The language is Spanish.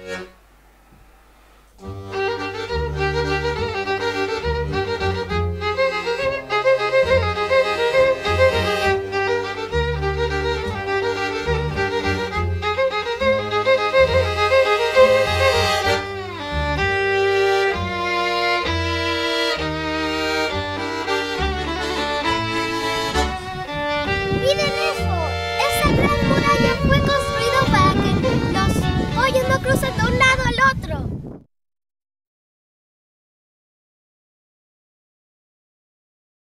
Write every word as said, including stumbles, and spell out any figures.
¡Miren eso! ¡Esa gran muralla fue construida para que los pollos no crucen de un lado al otro!